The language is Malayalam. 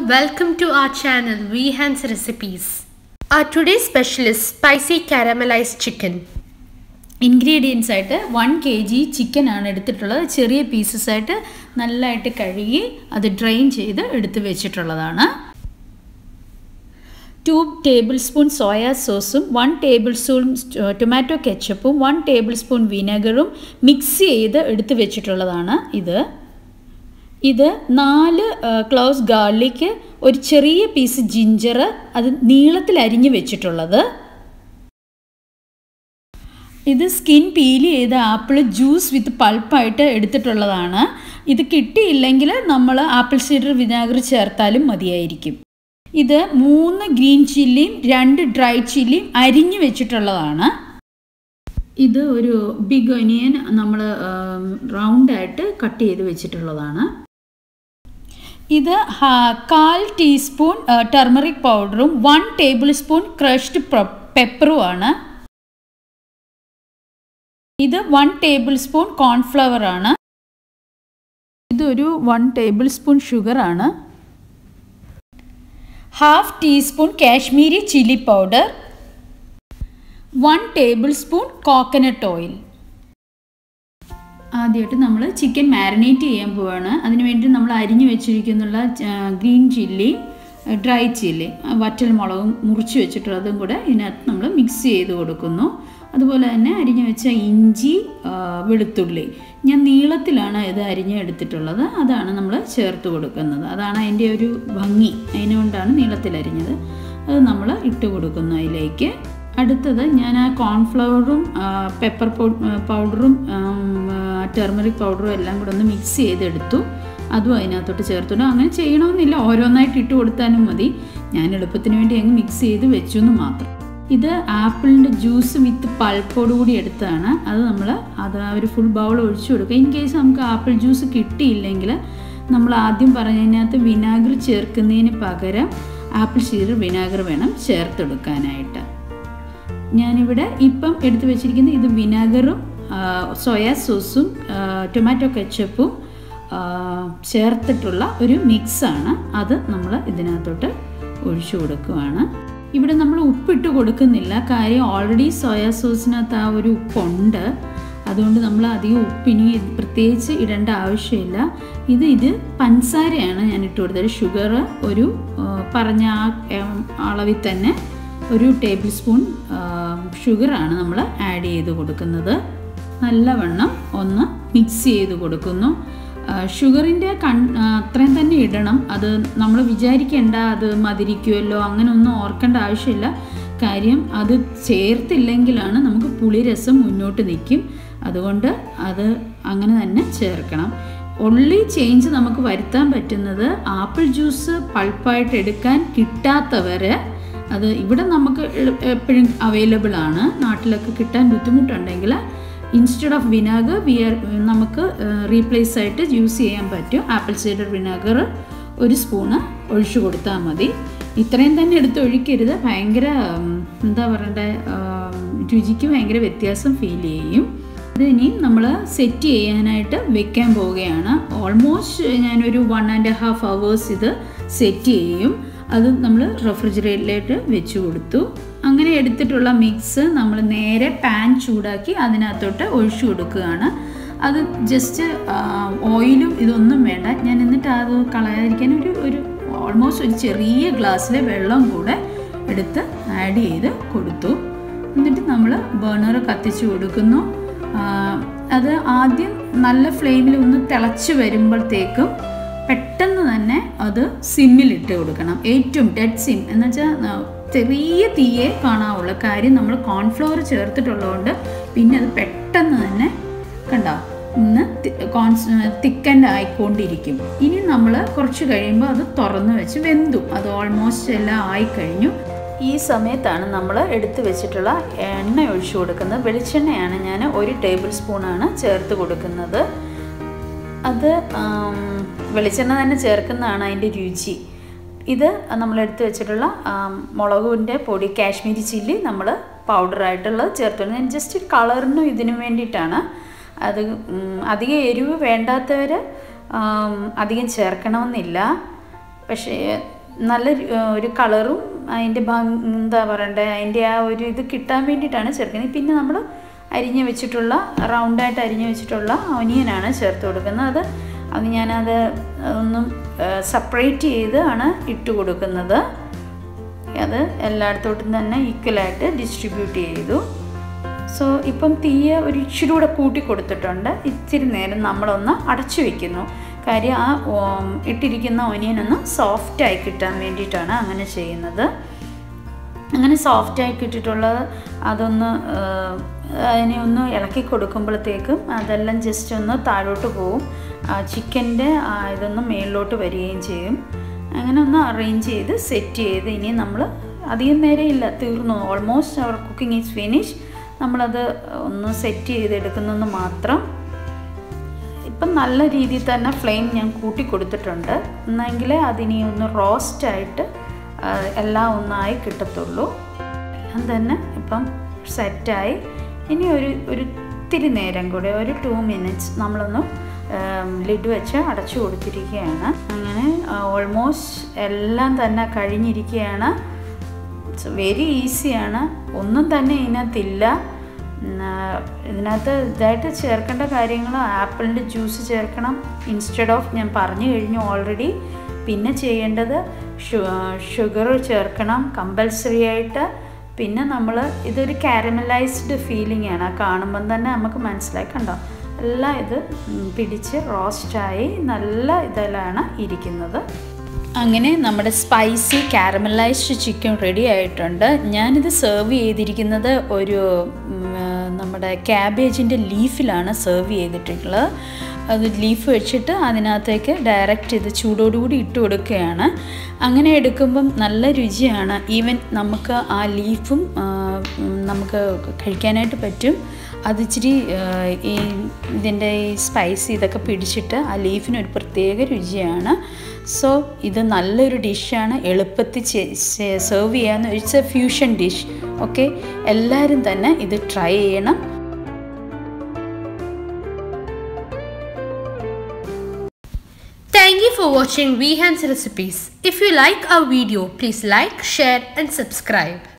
welcome to our channel Vihan's Recipes. Our today's special is spicy caramelized chicken. Ingredients ആയിട്ട് 1 kg ചിക്കൻ ആണ് എടുത്തിട്ടുള്ളത്. ചെറിയ പീസസ് ആയിട്ട് നല്ലതായിട്ട് കഴുകി അത് ഡ്രെയിൻ ചെയ്ത് എടുത്തു വെച്ചിട്ടുള്ളതാണ്. 2 tablespoon സോയ സോസും 1 tablespoon ടൊമാറ്റോ കെച്ചപ്പും 1 tablespoon വിനെഗറും മിക്സ് ചെയ്ത് എടുത്തു വെച്ചിട്ടുള്ളതാണ് ഇത് 4 ക്ലോവ്സ് ഗാർലിക്, ഒരു ചെറിയ പീസ് ജിഞ്ചർ, അത് നീളത്തിൽ അരിഞ്ഞു വെച്ചിട്ടുള്ളത്. ഇത് സ്കിൻ പീൽ ചെയ്ത ആപ്പിൾ ജ്യൂസ് വിത്ത് പൾപ്പായിട്ട് എടുത്തിട്ടുള്ളതാണ്. ഇത് കിട്ടിയില്ലെങ്കിൽ നമ്മൾ ആപ്പിൾ സീഡർ വിനാഗിരി ചേർത്താലും മതിയായിരിക്കും. ഇത് 3 ഗ്രീൻ ചില്ലിയും 2 ഡ്രൈ ചില്ലിയും അരിഞ്ഞു വെച്ചിട്ടുള്ളതാണ്. ഇത് ഒരു ബിഗ് ഒനിയൻ നമ്മൾ റൗണ്ടായിട്ട് കട്ട് ചെയ്ത് വെച്ചിട്ടുള്ളതാണ്. ഇത് 1/4 ടീസ്പൂൺ ടർമറിക് പൗഡറും 1 ടേബിൾ സ്പൂൺ ക്രഷ്ഡ് പെപ്പറുമാണ്. ഇത് 1 ടേബിൾ സ്പൂൺ കോൺഫ്ലവർ ആണ്. ഇതൊരു 1 ടേബിൾ സ്പൂൺ ഷുഗർ ആണ്. 1/2 teaspoon Kashmiri chilli powder, 1 tablespoon coconut oil. ആദ്യമായിട്ട് നമ്മൾ ചിക്കൻ മാരിനേറ്റ് ചെയ്യാൻ പോവാണ്. അതിനുവേണ്ടി നമ്മൾ അരിഞ്ഞു വെച്ചിരിക്കുന്നുള്ള ഗ്രീൻ ചില്ലി, ഡ്രൈ ചില്ലി, വറ്റൽ മുളകും മുറിച്ച് വെച്ചിട്ടുള്ളതും കൂടെ ഇതിനകത്ത് നമ്മൾ മിക്സ് ചെയ്ത് കൊടുക്കുന്നു. അതുപോലെ തന്നെ അരിഞ്ഞു വെച്ച ഇഞ്ചി, വെളുത്തുള്ളി ഞാൻ നീളത്തിലാണ് ഇത് അരിഞ്ഞ് എടുത്തിട്ടുള്ളത്. അതാണ് നമ്മൾ ചേർത്ത് കൊടുക്കുന്നത്. അതാണ് അതിൻ്റെ ഒരു ഭംഗി, അതിനുകൊണ്ടാണ് നീളത്തിലരിഞ്ഞത്. അത് നമ്മൾ ഇട്ട് കൊടുക്കുന്നു അതിലേക്ക്. അടുത്തത് ഞാൻ ആ കോൺഫ്ലവറും പെപ്പർ പൗഡറും ടർമറിക് പൗഡറും എല്ലാം കൂടെ ഒന്ന് മിക്സ് ചെയ്തെടുത്തു. അതും അതിനകത്തോട്ട് ചേർത്തിടും. അങ്ങനെ ചെയ്യണമെന്നില്ല, ഓരോന്നായിട്ട് ഇട്ട് കൊടുത്താലും മതി. ഞാൻ എളുപ്പത്തിന് വേണ്ടി അങ്ങ് മിക്സ് ചെയ്ത് വെച്ചു എന്ന് മാത്രം. ഇത് ആപ്പിളിൻ്റെ ജ്യൂസ് വിത്ത് പൾപ്പോടുകൂടി എടുത്തതാണ്. അത് ഒരു ഫുൾ ബൗൾ ഒഴിച്ചു കൊടുക്കുക. ഇൻ കേസ് നമുക്ക് ആപ്പിൾ ജ്യൂസ് കിട്ടിയില്ലെങ്കിൽ നമ്മൾ ആദ്യം പറഞ്ഞതിനകത്ത് വിനാഗിരി ചേർക്കുന്നതിന് പകരം ആപ്പിൾ സീഡർ വിനാഗിരി വേണം ചേർത്തെടുക്കാനായിട്ട്. ഞാനിവിടെ ഇപ്പം എടുത്തു വെച്ചിരിക്കുന്നത് ഇത് വിനാഗറും സോയ സോസും ടൊമാറ്റോ കെച്ചപ്പും ചേർത്തിട്ടുള്ള ഒരു മിക്സാണ്. അത് നമ്മൾ ഇതിനകത്തോട്ട് ഒഴിച്ചു കൊടുക്കുകയാണ്. ഇവിടെ നമ്മൾ ഉപ്പിട്ട് കൊടുക്കുന്നില്ല, കാര്യം ഓൾറെഡി സോയ സോസിനകത്ത് ആ ഒരു ഉപ്പുണ്ട്. അതുകൊണ്ട് നമ്മൾ അധികം ഉപ്പിനി പ്രത്യേകിച്ച് ഇടേണ്ട ആവശ്യമില്ല. ഇത് പഞ്ചസാരയാണ് ഞാൻ ഇട്ട് കൊടുത്തത്. ഷുഗർ ഒരു പറഞ്ഞ അളവിൽ തന്നെ 1 ടേബിൾ സ്പൂൺ ഷുഗറാണ് നമ്മൾ ആഡ് ചെയ്ത് കൊടുക്കുന്നത്. നല്ലവണ്ണം ഒന്ന് മിക്സ് ചെയ്ത് കൊടുക്കുന്നു. ഷുഗറിൻ്റെ അത്രയും തന്നെ ഇടണം. അത് നമ്മൾ വിചാരിക്കേണ്ട അത് മധുരിക്കുമല്ലോ, അങ്ങനെ ഒന്നും ഓർക്കേണ്ട ആവശ്യമില്ല. കാര്യം അത് ചേർത്തില്ലെങ്കിലാണ് നമുക്ക് പുളിരസം മുന്നോട്ട് നിൽക്കും. അതുകൊണ്ട് അത് അങ്ങനെ തന്നെ ചേർക്കണം. ഒൺലി ചേഞ്ച് നമുക്ക് വരുത്താൻ പറ്റുന്നത് ആപ്പിൾ ജ്യൂസ് പൾപ്പായിട്ട് എടുക്കാൻ കിട്ടാത്തവർ, അത് ഇവിടെ നമുക്ക് എപ്പോഴും അവൈലബിൾ ആണ്. നാട്ടിലൊക്കെ കിട്ടാൻ ബുദ്ധിമുട്ടുണ്ടെങ്കിൽ ഇൻസ്റ്റെഡ് ഓഫ് വിനാഗർ നമുക്ക് റീപ്ലേസ് ആയിട്ട് യൂസ് ചെയ്യാൻ പറ്റും. ആപ്പിൾ സൈഡർ വിനാഗർ 1 സ്പൂണ് ഒഴിച്ചു കൊടുത്താൽ മതി. ഇത്രയും തന്നെ എടുത്ത് ഒഴിക്കരുത്. ഭയങ്കര എന്താ പറയണ്ടേ, രുചിക്ക് ഭയങ്കര വ്യത്യാസം ഫീൽ ചെയ്യും. ഇതിനി നമ്മൾ സെറ്റ് ചെയ്യാനായിട്ട് വെക്കാൻ പോവുകയാണ്. ഓൾമോസ്റ്റ് ഞാനൊരു 1.5 hours ഇത് സെറ്റ് ചെയ്യും. അത് നമ്മൾ റെഫ്രിജറേറ്ററിലേക്ക് വെച്ച് കൊടുത്തു. അങ്ങനെ എടുത്തിട്ടുള്ള മിക്സ് നമ്മൾ നേരെ പാൻ ചൂടാക്കി അതിനകത്തോട്ട് ഒഴിച്ചു കൊടുക്കുകയാണ്. അത് ജസ്റ്റ് ഓയിലും ഇതൊന്നും വേണ്ട. ഞാൻ എന്നിട്ട് അത് കളയാതിരിക്കാൻ ഒരു ഓൾമോസ്റ്റ് ഒരു ചെറിയ ഗ്ലാസ്സിലെ വെള്ളം കൂടെ എടുത്ത് ആഡ് ചെയ്ത് കൊടുത്തു. എന്നിട്ട് നമ്മൾ ബർണർ കത്തിച്ച് കൊടുക്കുന്നു. അത് ആദ്യം നല്ല ഫ്ലെയിമിൽ ഒന്ന് തിളച്ച് വരുമ്പോഴത്തേക്കും പെട്ടെന്ന് തന്നെ അത് സിമ്മിലിട്ട് കൊടുക്കണം. ഏറ്റവും ഡെഡ് സിം എന്ന് വെച്ചാൽ ചെറിയ തീയെ കാണാവുള്ള. കാര്യം നമ്മൾ കോൺഫ്ലവർ ചേർത്തിട്ടുള്ളതുകൊണ്ട് പിന്നെ അത് പെട്ടെന്ന് തന്നെ തിക്കൻഡ് ആയിക്കൊണ്ടിരിക്കും. ഇനി നമ്മൾ കുറച്ച് കഴിയുമ്പോൾ അത് തുറന്ന് വെച്ച് വെന്തു. അത് ഓൾമോസ്റ്റ് എല്ലാം ആയിക്കഴിഞ്ഞു. ഈ സമയത്താണ് നമ്മൾ എടുത്തു വെച്ചിട്ടുള്ള എണ്ണ ഒഴിച്ചു കൊടുക്കുന്നത്. വെളിച്ചെണ്ണയാണ് ഞാൻ 1 ടേബിൾ സ്പൂണാണ് ചേർത്ത് കൊടുക്കുന്നത്. അത് വെളിച്ചെണ്ണ തന്നെ ചേർക്കുന്നതാണ് അതിൻ്റെ രുചി. ഇത് നമ്മളെടുത്ത് വെച്ചിട്ടുള്ള മുളകിൻ്റെ പൊടി, കാശ്മീരി ചില്ലി നമ്മൾ പൗഡറായിട്ടുള്ളത് ചേർത്ത്. ഞാൻ ജസ്റ്റ് കളറിനും ഇതിനും വേണ്ടിയിട്ടാണ്. അത് അധികം എരിവ് വേണ്ടാത്തവർ അധികം ചേർക്കണമെന്നില്ല. പക്ഷേ നല്ല ഒരു കളറും അതിൻ്റെ എന്താ പറയണ്ടേ അതിൻ്റെ ആ ഒരു ഇത് കിട്ടാൻ വേണ്ടിയിട്ടാണ് ചേർക്കുന്നത്. പിന്നെ നമ്മൾ അരിഞ്ഞ് വെച്ചിട്ടുള്ള റൗണ്ടായിട്ട് അരിഞ്ഞ് വെച്ചിട്ടുള്ള ഒനിയനാണ് ചേർത്ത് കൊടുക്കുന്നത്. അത് ഞാനത് ഒന്നും സെപ്പറേറ്റ് ചെയ്ത് ആണ് ഇട്ട് കൊടുക്കുന്നത്. അത് എല്ലായിടത്തോട്ടും തന്നെ ഈക്വലായിട്ട് ഡിസ്ട്രിബ്യൂട്ട് ചെയ്തു. സോ ഇപ്പം തീയ ഒരു ഇച്ചിരി കൂടെ കൂട്ടി കൊടുത്തിട്ടുണ്ട്. ഇച്ചിരി നേരം നമ്മളൊന്ന് അടച്ചു വയ്ക്കുന്നു. കാര്യം ആ ഇട്ടിരിക്കുന്ന ഒനിയനൊന്ന് സോഫ്റ്റായി കിട്ടാൻ വേണ്ടിയിട്ടാണ് അങ്ങനെ ചെയ്യുന്നത്. അങ്ങനെ സോഫ്റ്റായി കിട്ടിയിട്ടുള്ളത് അതൊന്ന് അതിനെ ഒന്ന് ഇളക്കി കൊടുക്കുമ്പോഴത്തേക്കും അതെല്ലാം ജസ്റ്റ് ഒന്ന് താഴോട്ട് പോവും. ചിക്കൻ്റെ ഇതൊന്ന് മേളിലോട്ട് വരികയും ചെയ്യും. അങ്ങനെ ഒന്ന് അറേഞ്ച് ചെയ്ത് സെറ്റ് ചെയ്ത് ഇനി നമ്മൾ അധികം നേരം ഇല്ല, തീർന്നു. Almost our cooking is finish. നമ്മളത് ഒന്ന് സെറ്റ് ചെയ്തെടുക്കുന്നെന്ന് മാത്രം. ഇപ്പം നല്ല രീതിയിൽ തന്നെ ഫ്ലെയിം ഞാൻ കൂട്ടി കൊടുത്തിട്ടുണ്ട്. എന്നെങ്കിൽ അതിനി ഒന്ന് റോസ്റ്റായിട്ട് എല്ലാം ഒന്നായി കിട്ടത്തുള്ളൂ. എല്ലാം തന്നെ ഇപ്പം സെറ്റായി. ഇനി ഒരു ഇത്തിരി നേരം കൂടെ ഒരു 2 minutes നമ്മളൊന്ന് ലിഡ് വെച്ച് അടച്ചു കൊടുത്തിരിക്കുകയാണ്. അങ്ങനെ ഓൾമോസ്റ്റ് എല്ലാം തന്നെ കഴിഞ്ഞിരിക്കുകയാണ്. ഇറ്റ്സ് വെരി ഈസിയാണ്. ഒന്നും തന്നെ ഇതിനകത്തില്ല. ഇതിനകത്ത് ഇതായിട്ട് ചേർക്കേണ്ട കാര്യങ്ങൾ ആപ്പിളിൻ്റെ ജ്യൂസ് ചേർക്കണം ഇൻസ്റ്റെഡ് ഓഫ്, ഞാൻ പറഞ്ഞു കഴിഞ്ഞു ഓൾറെഡി. പിന്നെ ചെയ്യേണ്ടത് ഷുഗർ ചേർക്കണം കമ്പൽസറി ആയിട്ട്. പിന്നെ നമ്മൾ ഇതൊരു കാരമലൈസ്ഡ് ഫീലിംഗ് ആണ്. കാണുമ്പം തന്നെ നമുക്ക് മനസ്സിലായി, കണ്ടോ, എല്ലാം ഇത് പിടിച്ച് റോസ്റ്റായി നല്ല ഇതിലാണ് ഇരിക്കുന്നത്. അങ്ങനെ നമ്മുടെ സ്പൈസി കാരമലൈസ്ഡ് ചിക്കൻ റെഡി ആയിട്ടുണ്ട്. ഞാനിത് സെർവ് ചെയ്തിരിക്കുന്നത് ഒരു നമ്മുടെ ക്യാബേജിൻ്റെ ലീഫിലാണ് സെർവ് ചെയ്തിട്ടുള്ളത്. അത് ലീഫ് വെച്ചിട്ട് അതിനകത്തേക്ക് ഡയറക്റ്റ് ഇത് ചൂടോടുകൂടി ഇട്ട് കൊടുക്കുകയാണ്. അങ്ങനെ എടുക്കുമ്പം നല്ല രുചിയാണ്. ഈവൻ നമുക്ക് ആ ലീഫും നമുക്ക് കഴിക്കാനായിട്ട് പറ്റും. അത് ഇച്ചിരി ഈ ഇതിൻ്റെ ഈ സ്പൈസി ഇതൊക്കെ പിടിച്ചിട്ട് ആ ലീഫിനൊരു പ്രത്യേക രുചിയാണ്. സോ ഇത് നല്ലൊരു ഡിഷാണ്. എളുപ്പത്തിൽ സെർവ് ചെയ്യാവുന്ന it's a fusion dish. Okay, എല്ലാവരും തന്നെ ഇത് ട്രൈ ചെയ്യണം. Thank you for watching Vehan's Recipes. If you like our video, please like, share and subscribe.